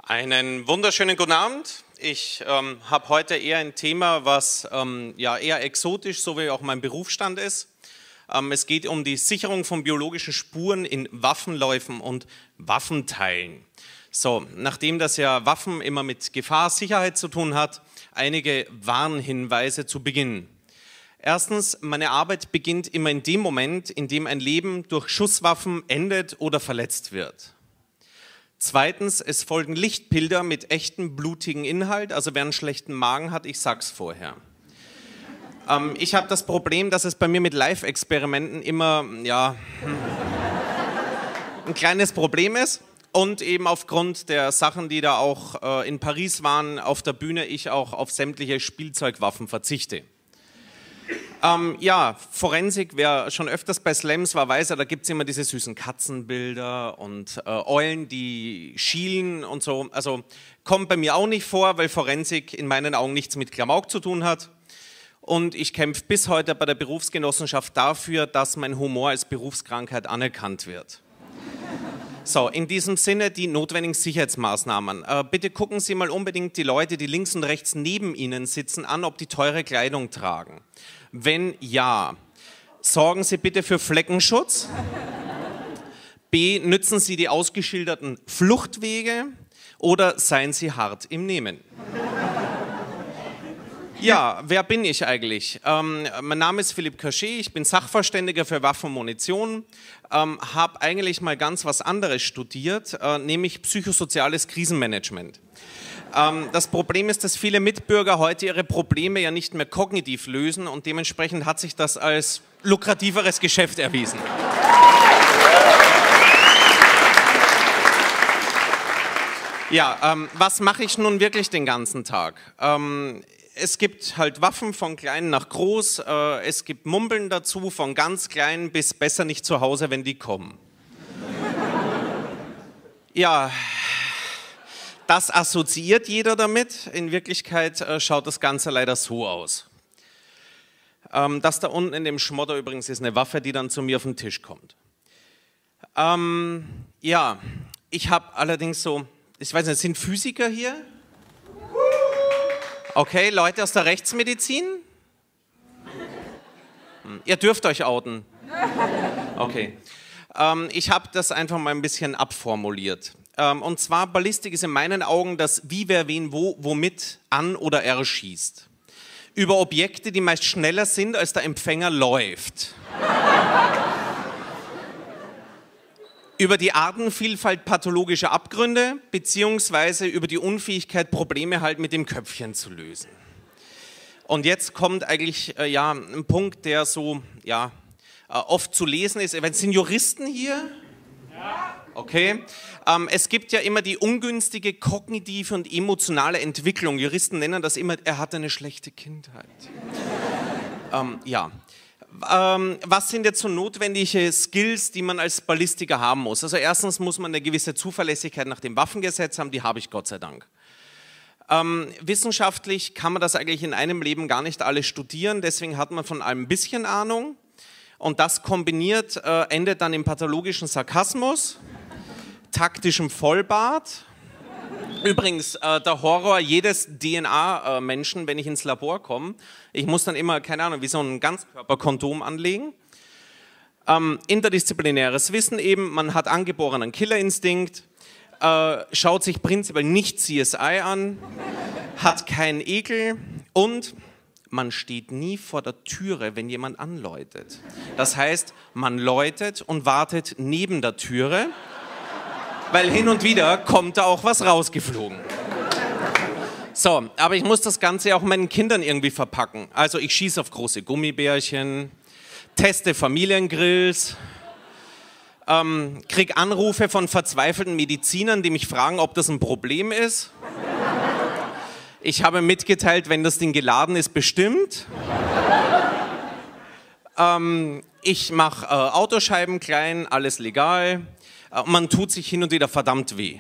Einen wunderschönen guten Abend. Ich habe heute eher ein Thema, was ja, eher exotisch, so wie auch mein Berufsstand ist. Es geht um die Sicherung von biologischen Spuren in Waffenläufen und Waffenteilen. So, nachdem das ja Waffen immer mit Gefahr, Sicherheit zu tun hat, einige Warnhinweise zu Beginn. Erstens, meine Arbeit beginnt immer in dem Moment, in dem ein Leben durch Schusswaffen endet oder verletzt wird. Zweitens, es folgen Lichtbilder mit echtem blutigen Inhalt, also wer einen schlechten Magen hat, ich sag's vorher. Ich habe das Problem, dass es bei mir mit Live-Experimenten immer ja, ein kleines Problem ist und eben aufgrund der Sachen, die da auch in Paris waren, auf der Bühne, ich auch auf sämtliche Spielzeugwaffen verzichte. Ja, Forensik, wer schon öfters bei Slams war, weiß ja, da gibt es immer diese süßen Katzenbilder und Eulen, die schielen und so. Also kommt bei mir auch nicht vor, weil Forensik in meinen Augen nichts mit Klamauk zu tun hat. Und ich kämpfe bis heute bei der Berufsgenossenschaft dafür, dass mein Humor als Berufskrankheit anerkannt wird. So, in diesem Sinne die notwendigen Sicherheitsmaßnahmen. Bitte gucken Sie mal unbedingt die Leute, die links und rechts neben Ihnen sitzen, an, ob die teure Kleidung tragen. Wenn ja, sorgen Sie bitte für Fleckenschutz. B, nützen Sie die ausgeschilderten Fluchtwege oder seien Sie hart im Nehmen. Ja, wer bin ich eigentlich? Mein Name ist Philippe Cachet, ich bin Sachverständiger für Waffen und Munition, habe eigentlich mal ganz was anderes studiert, nämlich psychosoziales Krisenmanagement. Das Problem ist, dass viele Mitbürger heute ihre Probleme ja nicht mehr kognitiv lösen und dementsprechend hat sich das als lukrativeres Geschäft erwiesen. Ja, was mache ich nun wirklich den ganzen Tag? Es gibt halt Waffen von klein nach groß, es gibt Mumbeln dazu, von ganz klein bis besser nicht zu Hause, wenn die kommen. Ja, das assoziiert jeder damit, in Wirklichkeit schaut das Ganze leider so aus. Das da unten in dem Schmodder übrigens ist eine Waffe, die dann zu mir auf den Tisch kommt. Ja, ich habe allerdings so, ich weiß nicht, sind Physiker hier? Okay, Leute aus der Rechtsmedizin? Ihr dürft euch outen. Okay. Ich habe das einfach mal ein bisschen abformuliert. Und zwar, Ballistik ist in meinen Augen das wie, wer, wen, wo, womit an oder erschießt. Über Objekte, die meist schneller sind, als der Empfänger läuft. Über die Artenvielfalt pathologischer Abgründe, beziehungsweise über die Unfähigkeit, Probleme halt mit dem Köpfchen zu lösen. Und jetzt kommt eigentlich ja, ein Punkt, der so ja, oft zu lesen ist. Sind Juristen hier? Ja. Okay. Es gibt ja immer die ungünstige kognitive und emotionale Entwicklung. Juristen nennen das immer, er hatte eine schlechte Kindheit. Ja. Was sind jetzt so notwendige Skills, die man als Ballistiker haben muss? Also erstens muss man eine gewisse Zuverlässigkeit nach dem Waffengesetz haben, die habe ich Gott sei Dank. Wissenschaftlich kann man das eigentlich in einem Leben gar nicht alles studieren, deswegen hat man von allem ein bisschen Ahnung und das kombiniert endet dann im pathologischen Sarkasmus, taktischem Vollbart. Übrigens, der Horror jedes DNA-Menschen, wenn ich ins Labor komme, ich muss dann immer, keine Ahnung, wie so ein Ganzkörperkondom anlegen. Interdisziplinäres Wissen eben, man hat angeborenen Killerinstinkt, schaut sich prinzipiell nicht CSI an, hat keinen Ekel und man steht nie vor der Türe, wenn jemand anläutet. Das heißt, man läutet und wartet neben der Türe, weil hin und wieder kommt da auch was rausgeflogen. So, aber ich muss das Ganze auch meinen Kindern irgendwie verpacken. Also ich schieße auf große Gummibärchen, teste Familiengrills, kriege Anrufe von verzweifelten Medizinern, die mich fragen, ob das ein Problem ist. Ich habe mitgeteilt, wenn das Ding geladen ist, bestimmt. Ich mache Autoscheiben klein, alles legal. Man tut sich hin und wieder verdammt weh.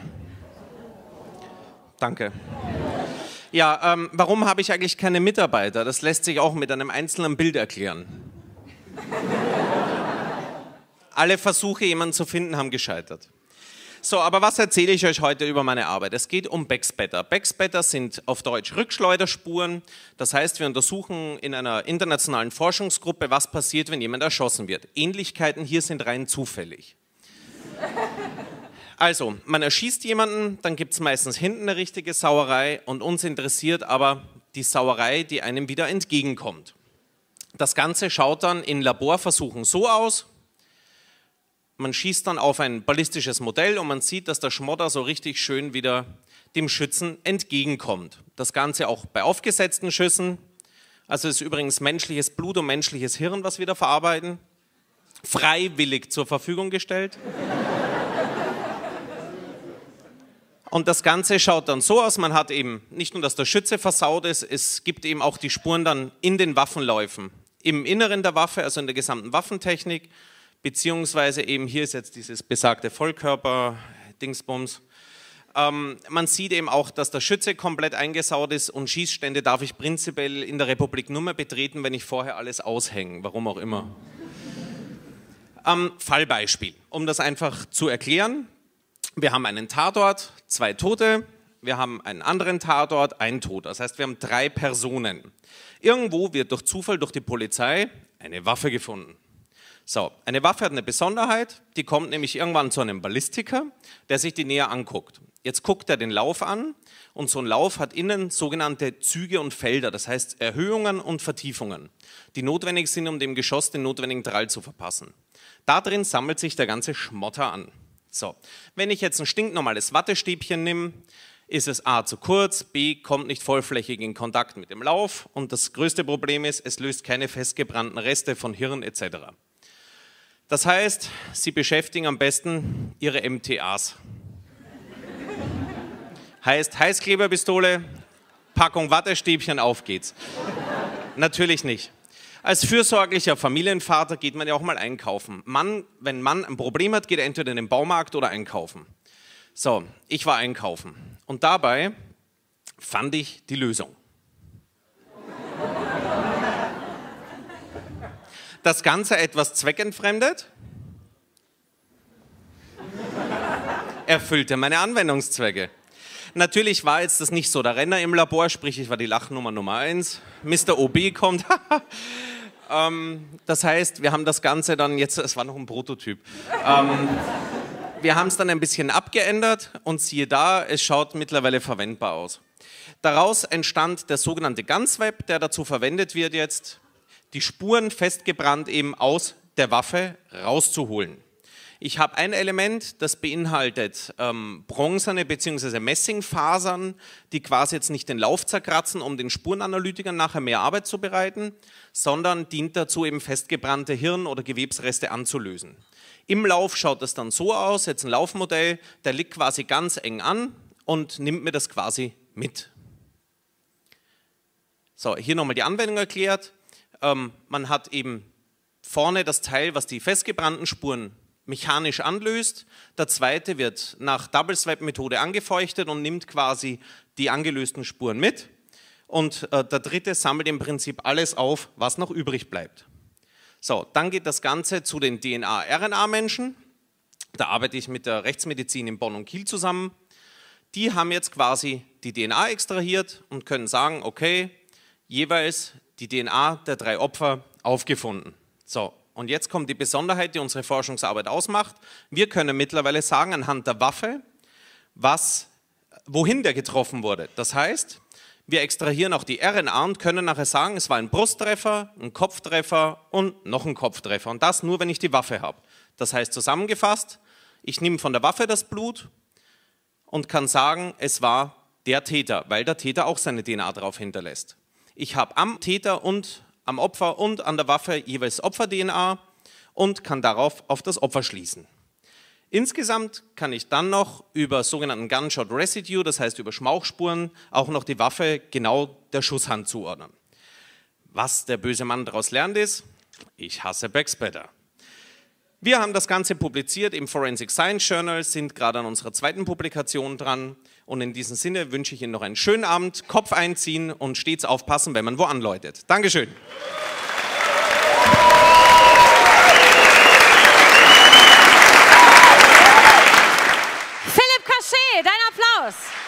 Danke. Ja, warum habe ich eigentlich keine Mitarbeiter? Das lässt sich auch mit einem einzelnen Bild erklären. Alle Versuche, jemanden zu finden, haben gescheitert. So, aber was erzähle ich euch heute über meine Arbeit? Es geht um Backspatter. Backspatter sind auf Deutsch Rückschleuderspuren. Das heißt, wir untersuchen in einer internationalen Forschungsgruppe, was passiert, wenn jemand erschossen wird. Ähnlichkeiten hier sind rein zufällig. Also, man erschießt jemanden, dann gibt es meistens hinten eine richtige Sauerei und uns interessiert aber die Sauerei, die einem wieder entgegenkommt. Das Ganze schaut dann in Laborversuchen so aus. Man schießt dann auf ein ballistisches Modell und man sieht, dass der Schmodder so richtig schön wieder dem Schützen entgegenkommt. Das Ganze auch bei aufgesetzten Schüssen. Also es ist übrigens menschliches Blut und menschliches Hirn, was wir da verarbeiten. Freiwillig zur Verfügung gestellt. Und das Ganze schaut dann so aus, man hat eben nicht nur, dass der Schütze versaut ist, es gibt eben auch die Spuren dann in den Waffenläufen. Im Inneren der Waffe, also in der gesamten Waffentechnik, beziehungsweise eben hier ist jetzt dieses besagte Vollkörper-Dingsbums. Man sieht eben auch, dass der Schütze komplett eingesaut ist und Schießstände darf ich prinzipiell in der Republik nur mehr betreten, wenn ich vorher alles aushänge, warum auch immer. Fallbeispiel, um das einfach zu erklären. Wir haben einen Tatort, 2 Tote, wir haben einen anderen Tatort, 1 Toter. Das heißt, wir haben 3 Personen. Irgendwo wird durch Zufall, durch die Polizei, eine Waffe gefunden. So, eine Waffe hat eine Besonderheit, die kommt nämlich irgendwann zu einem Ballistiker, der sich die näher anguckt. Jetzt guckt er den Lauf an und so ein Lauf hat innen sogenannte Züge und Felder, das heißt Erhöhungen und Vertiefungen, die notwendig sind, um dem Geschoss den notwendigen Drall zu verpassen. Da drin sammelt sich der ganze Schmotter an. So, wenn ich jetzt ein stinknormales Wattestäbchen nehme, ist es A zu kurz, B kommt nicht vollflächig in Kontakt mit dem Lauf und das größte Problem ist, es löst keine festgebrannten Reste von Hirn etc. Das heißt, Sie beschäftigen am besten Ihre MTAs. Heißt Heißkleberpistole, Packung Wattestäbchen, auf geht's. Natürlich nicht. Als fürsorglicher Familienvater geht man ja auch mal einkaufen. Wenn Mann ein Problem hat, geht er entweder in den Baumarkt oder einkaufen. So, ich war einkaufen und dabei fand ich die Lösung. Das Ganze etwas zweckentfremdet, erfüllte meine Anwendungszwecke. Natürlich war jetzt das nicht so der Renner im Labor, sprich ich war die Lachnummer Nummer 1. Mr. OB kommt. Das heißt, wir haben das Ganze dann jetzt, es war noch ein Prototyp, wir haben es dann ein bisschen abgeändert und siehe da, es schaut mittlerweile verwendbar aus. Daraus entstand der sogenannte Gunswap, der dazu verwendet wird jetzt, die Spuren festgebrannt eben aus der Waffe rauszuholen. Ich habe ein Element, das beinhaltet bronzene bzw. Messingfasern, die quasi jetzt nicht den Lauf zerkratzen, um den Spurenanalytikern nachher mehr Arbeit zu bereiten, sondern dient dazu, eben festgebrannte Hirn- oder Gewebsreste anzulösen. Im Lauf schaut es dann so aus, jetzt ein Laufmodell, der liegt quasi ganz eng an und nimmt mir das quasi mit. So, hier nochmal die Anwendung erklärt. Man hat eben vorne das Teil, was die festgebrannten Spuren mechanisch anlöst. Der zweite wird nach Double-Swap-Methode angefeuchtet und nimmt quasi die angelösten Spuren mit. Und der dritte sammelt im Prinzip alles auf, was noch übrig bleibt. So, dann geht das Ganze zu den DNA-RNA-Menschen. Da arbeite ich mit der Rechtsmedizin in Bonn und Kiel zusammen. Die haben jetzt quasi die DNA extrahiert und können sagen, okay, jeweils die DNA der 3 Opfer aufgefunden. So, und jetzt kommt die Besonderheit, die unsere Forschungsarbeit ausmacht. Wir können mittlerweile sagen, anhand der Waffe, wohin der getroffen wurde. Das heißt, wir extrahieren auch die RNA und können nachher sagen, es war ein Brusttreffer, ein Kopftreffer und noch ein Kopftreffer. Und das nur, wenn ich die Waffe habe. Das heißt, zusammengefasst, ich nehme von der Waffe das Blut und kann sagen, es war der Täter, weil der Täter auch seine DNA drauf hinterlässt. Ich habe am Täter und am Opfer und an der Waffe jeweils Opfer-DNA und kann darauf auf das Opfer schließen. Insgesamt kann ich dann noch über sogenannten Gunshot Residue, das heißt über Schmauchspuren, auch noch die Waffe genau der Schusshand zuordnen. Was der böse Mann daraus lernt ist, ich hasse Backspatter. Wir haben das Ganze publiziert im Forensic Science Journal, sind gerade an unserer 2. Publikation dran. Und in diesem Sinne wünsche ich Ihnen noch einen schönen Abend, Kopf einziehen und stets aufpassen, wenn man wo anläutet. Dankeschön. Rocher, dein Applaus.